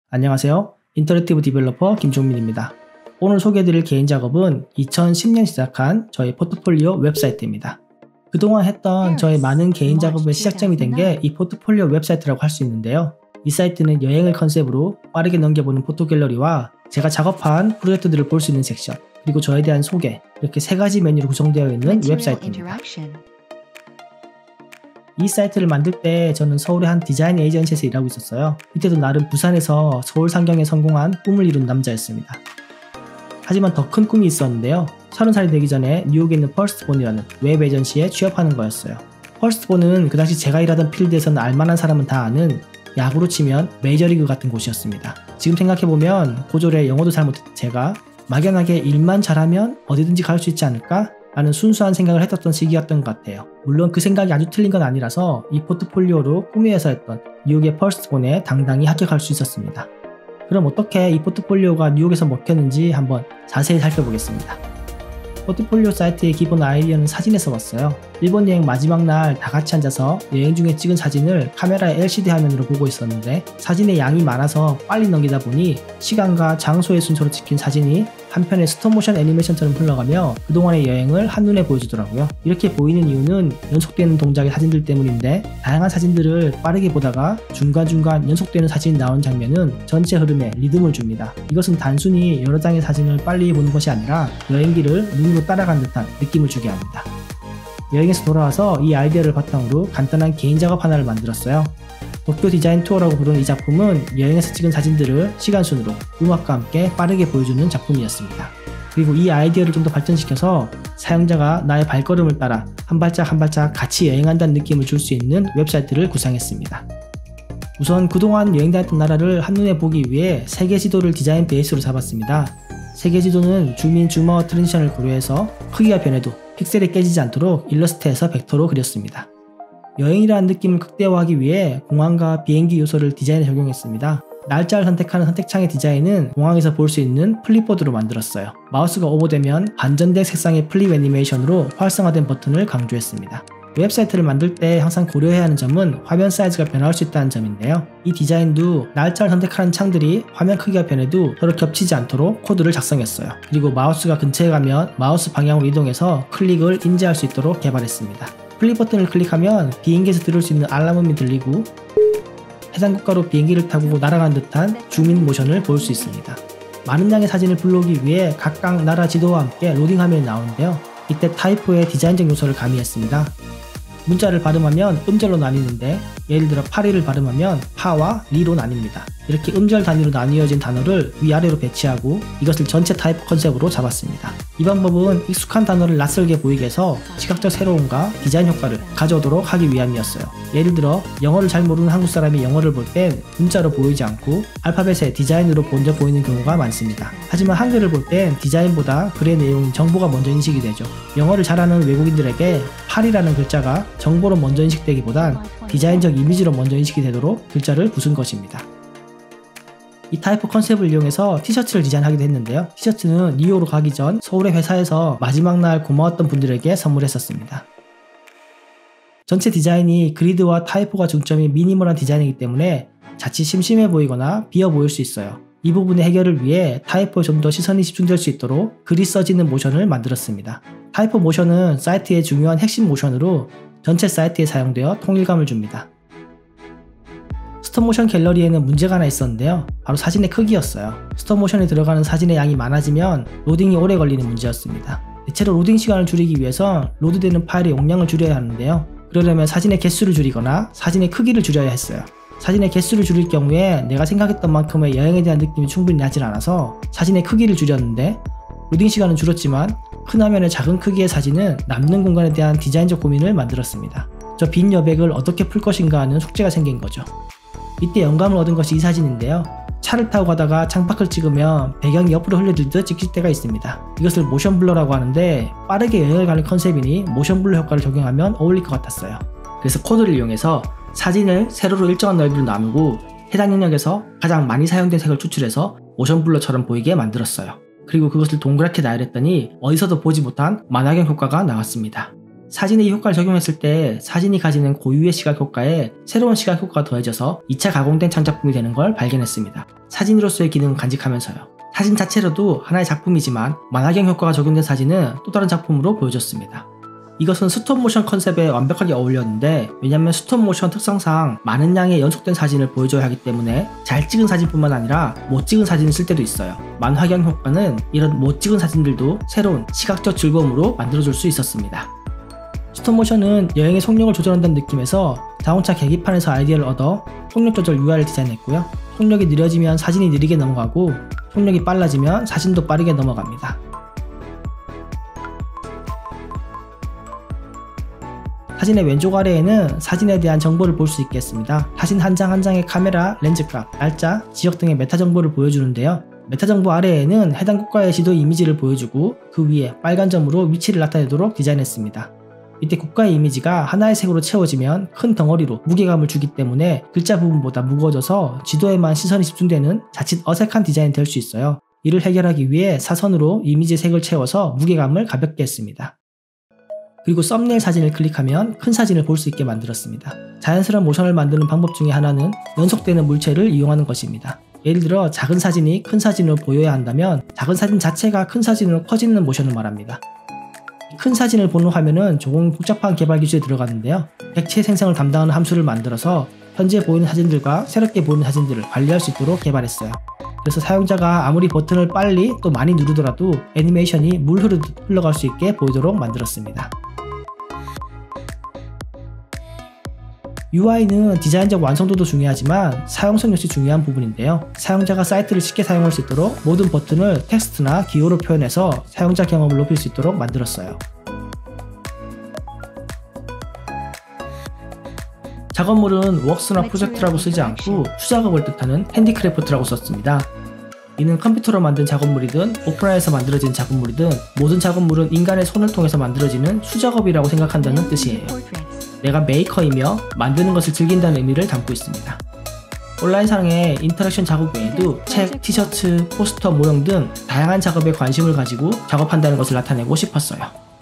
안녕하세요. 인터랙티브 디벨로퍼 김종민입니다. 오늘 소개해드릴 개인 작업은 2010년 시작한 저의 포트폴리오 웹사이트입니다. 그동안 했던 저의 많은 개인 작업의 시작점이 된 게 이 포트폴리오 웹사이트라고 할 수 있는데요. 이 사이트는 여행을 컨셉으로 빠르게 넘겨보는 포토갤러리와 제가 작업한 프로젝트들을 볼 수 있는 섹션, 그리고 저에 대한 소개, 이렇게 세 가지 메뉴로 구성되어 있는 웹사이트입니다. 이 사이트를 만들 때 저는 서울의 한 디자인 에이전시에서 일하고 있었어요. 이때도 나름 부산에서 서울 상경에 성공한 꿈을 이룬 남자였습니다. 하지만 더 큰 꿈이 있었는데요. 30살이 되기 전에 뉴욕에 있는 퍼스트본이라는 웹 에이전시에 취업하는 거였어요. 퍼스트본은 그 당시 제가 일하던 필드에서는 알만한 사람은 다 아는, 야구로 치면 메이저리그 같은 곳이었습니다. 지금 생각해보면 고졸에 영어도 잘 못했던 제가 막연하게 일만 잘하면 어디든지 갈 수 있지 않을까? 라는 순수한 생각을 했었던 시기였던 것 같아요. 물론 그 생각이 아주 틀린 건 아니라서 이 포트폴리오로 꿈위에서 했던 뉴욕의 퍼스트본에 당당히 합격할 수 있었습니다. 그럼 어떻게 이 포트폴리오가 뉴욕에서 먹혔는지 한번 자세히 살펴보겠습니다. 포트폴리오 사이트의 기본 아이디어는 사진에서 왔어요. 일본 여행 마지막 날 다 같이 앉아서 여행 중에 찍은 사진을 카메라의 LCD 화면으로 보고 있었는데 사진의 양이 많아서 빨리 넘기다 보니 시간과 장소의 순서로 찍힌 사진이 한편의 스톱모션 애니메이션처럼 흘러가며 그동안의 여행을 한눈에 보여주더라고요. 이렇게 보이는 이유는 연속되는 동작의 사진들 때문인데, 다양한 사진들을 빠르게 보다가 중간중간 연속되는 사진이 나온 장면은 전체 흐름에 리듬을 줍니다. 이것은 단순히 여러 장의 사진을 빨리 보는 것이 아니라 여행기를 눈으로 따라간 듯한 느낌을 주게 합니다. 여행에서 돌아와서 이 아이디어를 바탕으로 간단한 개인 작업 하나를 만들었어요. 도쿄 디자인 투어라고 부르는 이 작품은 여행에서 찍은 사진들을 시간순으로 음악과 함께 빠르게 보여주는 작품이었습니다. 그리고 이 아이디어를 좀 더 발전시켜서 사용자가 나의 발걸음을 따라 한 발짝 한 발짝 같이 여행한다는 느낌을 줄 수 있는 웹사이트를 구상했습니다. 우선 그동안 여행 다녔던 나라를 한눈에 보기 위해 세계 지도를 디자인 베이스로 잡았습니다. 세계 지도는 줌인 줌아웃 트랜지션을 고려해서 크기가 변해도 픽셀이 깨지지 않도록 일러스트에서 벡터로 그렸습니다. 여행이라는 느낌을 극대화하기 위해 공항과 비행기 요소를 디자인에 적용했습니다. 날짜를 선택하는 선택창의 디자인은 공항에서 볼 수 있는 플립보드로 만들었어요. 마우스가 오버되면 반전된 색상의 플립 애니메이션으로 활성화된 버튼을 강조했습니다. 웹사이트를 만들 때 항상 고려해야 하는 점은 화면 사이즈가 변화할 수 있다는 점인데요. 이 디자인도 날짜를 선택하는 창들이 화면 크기가 변해도 서로 겹치지 않도록 코드를 작성했어요. 그리고 마우스가 근처에 가면 마우스 방향으로 이동해서 클릭을 인지할 수 있도록 개발했습니다. 플립 버튼을 클릭하면 비행기에서 들을 수 있는 알람음이 들리고 해당 국가로 비행기를 타고 날아간 듯한 줌인 모션을 볼 수 있습니다. 많은 양의 사진을 불러오기 위해 각각 나라 지도와 함께 로딩 화면이 나오는데요. 이때 타이포의 디자인적 요소를 가미했습니다. 문자를 발음하면 음절로 나뉘는데, 예를 들어 파리를 발음하면 파와 리로 나뉩니다. 이렇게 음절 단위로 나뉘어진 단어를 위아래로 배치하고 이것을 전체 타입 컨셉으로 잡았습니다. 이 방법은 익숙한 단어를 낯설게 보이게 해서 시각적 새로움과 디자인 효과를 가져오도록 하기 위함이었어요. 예를 들어 영어를 잘 모르는 한국 사람이 영어를 볼 땐 문자로 보이지 않고 알파벳의 디자인으로 먼저 보이는 경우가 많습니다. 하지만 한글을 볼 땐 디자인보다 글의 내용인 정보가 먼저 인식이 되죠. 영어를 잘하는 외국인들에게 파리라는 글자가 정보로 먼저 인식되기보단 디자인적 이미지로 먼저 인식이 되도록 글자를 부순 것입니다. 이 타이포 컨셉을 이용해서 티셔츠를 디자인하기도 했는데요. 티셔츠는 뉴욕으로 가기 전 서울의 회사에서 마지막 날 고마웠던 분들에게 선물했었습니다. 전체 디자인이 그리드와 타이포가 중점인 미니멀한 디자인이기 때문에 자칫 심심해 보이거나 비어 보일 수 있어요. 이 부분의 해결을 위해 타이포에 좀 더 시선이 집중될 수 있도록 글이 써지는 모션을 만들었습니다. 타이포 모션은 사이트의 중요한 핵심 모션으로 전체 사이트에 사용되어 통일감을 줍니다. 스톱모션 갤러리에는 문제가 하나 있었는데요. 바로 사진의 크기였어요. 스톱모션에 들어가는 사진의 양이 많아지면 로딩이 오래 걸리는 문제였습니다. 대체로 로딩 시간을 줄이기 위해서 로드되는 파일의 용량을 줄여야 하는데요. 그러려면 사진의 개수를 줄이거나 사진의 크기를 줄여야 했어요. 사진의 개수를 줄일 경우에 내가 생각했던 만큼의 여행에 대한 느낌이 충분히 나질 않아서 사진의 크기를 줄였는데, 로딩 시간은 줄었지만 큰 화면의 작은 크기의 사진은 남는 공간에 대한 디자인적 고민을 만들었습니다. 저 빈 여백을 어떻게 풀 것인가 하는 숙제가 생긴 거죠. 이때 영감을 얻은 것이 이 사진인데요. 차를 타고 가다가 창밖을 찍으면 배경이 옆으로 흘려들듯 찍힐 때가 있습니다. 이것을 모션 블러라고 하는데, 빠르게 여행을 가는 컨셉이니 모션 블러 효과를 적용하면 어울릴 것 같았어요. 그래서 코드를 이용해서 사진을 세로로 일정한 넓이로 나누고 해당 영역에서 가장 많이 사용된 색을 추출해서 모션 블러처럼 보이게 만들었어요. 그리고 그것을 동그랗게 나열했더니 어디서도 보지 못한 만화경 효과가 나왔습니다. 사진의 효과를 적용했을 때 사진이 가지는 고유의 시각 효과에 새로운 시각 효과가 더해져서 2차 가공된 창작품이 되는 걸 발견했습니다. 사진으로서의 기능을 간직하면서요. 사진 자체로도 하나의 작품이지만 만화경 효과가 적용된 사진은 또 다른 작품으로 보여졌습니다. 이것은 스톱모션 컨셉에 완벽하게 어울렸는데, 왜냐면 스톱모션 특성상 많은 양의 연속된 사진을 보여줘야 하기 때문에 잘 찍은 사진뿐만 아니라 못 찍은 사진을 쓸 때도 있어요. 만화경 효과는 이런 못 찍은 사진들도 새로운 시각적 즐거움으로 만들어줄 수 있었습니다. 스톱모션은 여행의 속력을 조절한다는 느낌에서 자동차 계기판에서 아이디어를 얻어 속력 조절 UI를 디자인했고요. 속력이 느려지면 사진이 느리게 넘어가고 속력이 빨라지면 사진도 빠르게 넘어갑니다. 사진의 왼쪽 아래에는 사진에 대한 정보를 볼 수 있겠습니다. 사진 한 장 한 장의 카메라, 렌즈값, 날짜, 지역 등의 메타 정보를 보여주는데요. 메타 정보 아래에는 해당 국가의 지도 이미지를 보여주고 그 위에 빨간 점으로 위치를 나타내도록 디자인했습니다. 이때 국가의 이미지가 하나의 색으로 채워지면 큰 덩어리로 무게감을 주기 때문에 글자 부분보다 무거워져서 지도에만 시선이 집중되는 자칫 어색한 디자인이 될 수 있어요. 이를 해결하기 위해 사선으로 이미지 색을 채워서 무게감을 가볍게 했습니다. 그리고 썸네일 사진을 클릭하면 큰 사진을 볼 수 있게 만들었습니다. 자연스러운 모션을 만드는 방법 중에 하나는 연속되는 물체를 이용하는 것입니다. 예를 들어 작은 사진이 큰 사진으로 보여야 한다면 작은 사진 자체가 큰 사진으로 커지는 모션을 말합니다. 큰 사진을 보는 화면은 조금 복잡한 개발 기술이 들어가는데요. 객체 생성을 담당하는 함수를 만들어서 현재 보이는 사진들과 새롭게 보이는 사진들을 관리할 수 있도록 개발했어요. 그래서 사용자가 아무리 버튼을 빨리 또 많이 누르더라도 애니메이션이 물 흐르듯 흘러갈 수 있게 보이도록 만들었습니다. UI는 디자인적 완성도도 중요하지만 사용성 역시 중요한 부분인데요. 사용자가 사이트를 쉽게 사용할 수 있도록 모든 버튼을 텍스트나 기호로 표현해서 사용자 경험을 높일 수 있도록 만들었어요. 작업물은 웍스나 프로젝트라고 쓰지 않고 수작업을 뜻하는 핸디크래프트라고 썼습니다. 이는 컴퓨터로 만든 작업물이든 오프라인에서 만들어진 작업물이든 모든 작업물은 인간의 손을 통해서 만들어지는 수작업이라고 생각한다는 뜻이에요. 내가 메이커이며 만드는 것을 즐긴다는 의미를 담고 있습니다. 온라인상의 인터랙션 작업 외에도 책, 티셔츠, 포스터, 모형 등 다양한 작업에 관심을 가지고 작업한다는 것을 나타내고 싶었어요.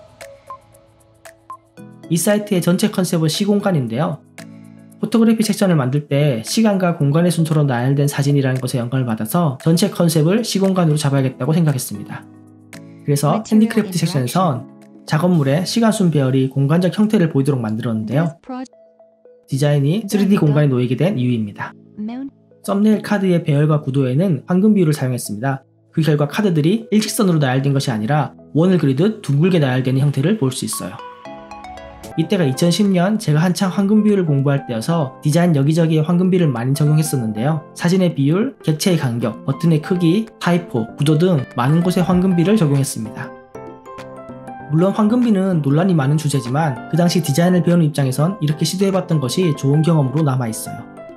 이 사이트의 전체 컨셉은 시공간인데요. 포토그래피 섹션을 만들 때 시간과 공간의 순서로 나열된 사진이라는 것에 영감을 받아서 전체 컨셉을 시공간으로 잡아야겠다고 생각했습니다. 그래서 핸디크래프트 섹션에선 작업물의 시간순 배열이 공간적 형태를 보이도록 만들었는데요. 디자인이 3D 공간에 놓이게 된 이유입니다. 썸네일 카드의 배열과 구도에는 황금 비율을 사용했습니다. 그 결과 카드들이 일직선으로 나열된 것이 아니라 원을 그리듯 둥글게 나열되는 형태를 볼 수 있어요. 이때가 2010년 제가 한창 황금 비율을 공부할 때여서 디자인 여기저기에 황금 비율을 많이 적용했었는데요. 사진의 비율, 객체의 간격, 버튼의 크기, 타이포, 구도 등 많은 곳에 황금 비율을 적용했습니다. 물론 황금비는 논란이 많은 주제지만 그 당시 디자인을 배우는 입장에선 이렇게 시도해봤던 것이 좋은 경험으로 남아있어요.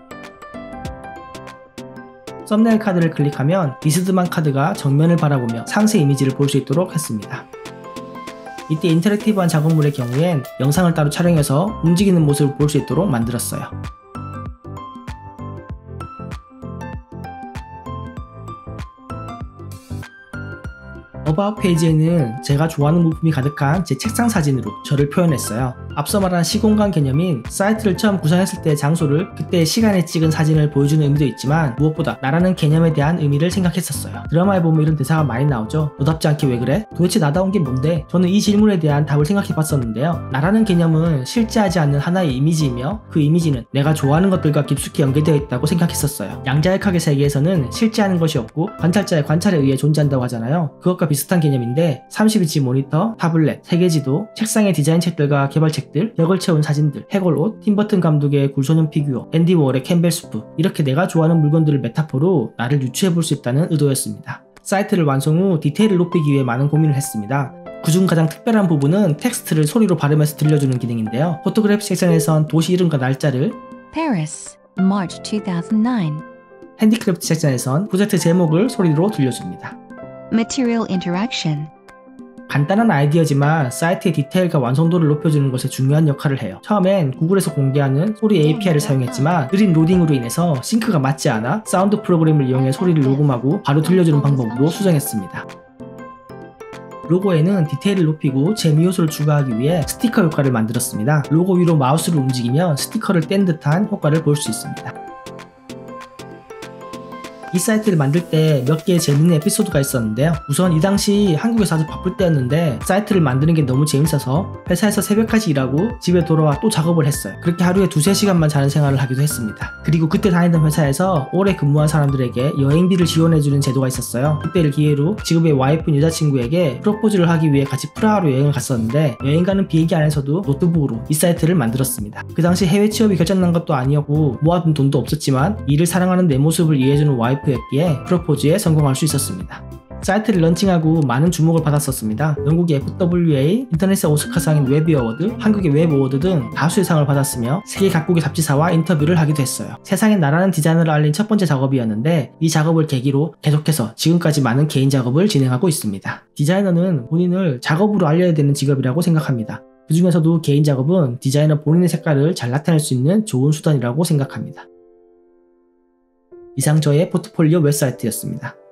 썸네일 카드를 클릭하면 리스트만 카드가 정면을 바라보며 상세 이미지를 볼 수 있도록 했습니다. 이때 인터랙티브한 작업물의 경우엔 영상을 따로 촬영해서 움직이는 모습을 볼 수 있도록 만들었어요. 어바웃 페이지에는 제가 좋아하는 물품이 가득한 제 책상 사진으로 저를 표현했어요. 앞서 말한 시공간 개념인 사이트를 처음 구상했을 때의 장소를 그때의 시간에 찍은 사진을 보여주는 의미도 있지만 무엇보다 나라는 개념에 대한 의미를 생각했었어요. 드라마에 보면 이런 대사가 많이 나오죠. 너답지 않게 왜 그래? 도대체 나다운 게 뭔데? 저는 이 질문에 대한 답을 생각해봤었는데요. 나라는 개념은 실제하지 않는 하나의 이미지이며 그 이미지는 내가 좋아하는 것들과 깊숙이 연계되어 있다고 생각했었어요. 양자역학의 세계에서는 실제하는 것이 없고 관찰자의 관찰에 의해 존재한다고 하잖아요. 그것과 비슷한 개념인데 30인치 모니터, 타블렛, 세계지도, 책상의 디자인 책들과 개발책들, 벽을 채운 사진들, 해골옷, 팀버튼 감독의 굴소년 피규어, 앤디 워홀의 캠벨 수프, 이렇게 내가 좋아하는 물건들을 메타포로 나를 유추해볼 수 있다는 의도였습니다. 사이트를 완성 후 디테일을 높이기 위해 많은 고민을 했습니다. 그중 가장 특별한 부분은 텍스트를 소리로 발음해서 들려주는 기능인데요. 포토그래피 섹션에선 도시 이름과 날짜를 Paris, March 2009. 핸디크래프트 섹션에선 프로젝트 제목을 소리로 들려줍니다. Material Interaction. 간단한 아이디어지만 사이트의 디테일과 완성도를 높여주는 것에 중요한 역할을 해요. 처음엔 구글에서 공개하는 소리 API를 사용했지만 느린 로딩으로 인해서 싱크가 맞지 않아 사운드 프로그램을 이용해 소리를 녹음하고 바로 들려주는 방법으로 수정했습니다. 로고에는 디테일을 높이고 재미 요소를 추가하기 위해 스티커 효과를 만들었습니다. 로고 위로 마우스를 움직이면 스티커를 뗀 듯한 효과를 볼 수 있습니다. 이 사이트를 만들 때 몇 개의 재밌는 에피소드가 있었는데요. 우선 이 당시 한국에서 아주 바쁠 때였는데 사이트를 만드는 게 너무 재밌어서 회사에서 새벽까지 일하고 집에 돌아와 또 작업을 했어요. 그렇게 하루에 2-3시간만 자는 생활을 하기도 했습니다. 그리고 그때 다니던 회사에서 오래 근무한 사람들에게 여행비를 지원해주는 제도가 있었어요. 그때를 기회로 지금의 와이프인 여자친구에게 프로포즈를 하기 위해 같이 프라하로 여행을 갔었는데 여행 가는 비행기 안에서도 노트북으로 이 사이트를 만들었습니다. 그 당시 해외 취업이 결정난 것도 아니었고 모아둔 돈도 없었지만 일을 사랑하는 내 모습을 이해해주는 와이프였기에 프로포즈에 성공할 수 있었습니다. 사이트를 런칭하고 많은 주목을 받았었습니다. 영국의 FWA, 인터넷의 오스카상인 웨비 어워드, 한국의 웹 어워드 등 다수의 상을 받았으며 세계 각국의 잡지사와 인터뷰를 하기도 했어요. 세상에 나라는 디자이너를 알린 첫 번째 작업이었는데 이 작업을 계기로 계속해서 지금까지 많은 개인 작업을 진행하고 있습니다. 디자이너는 본인을 작업으로 알려야 되는 직업이라고 생각합니다. 그 중에서도 개인 작업은 디자이너 본인의 색깔을 잘 나타낼 수 있는 좋은 수단이라고 생각합니다. 이상 저의 포트폴리오 웹사이트였습니다.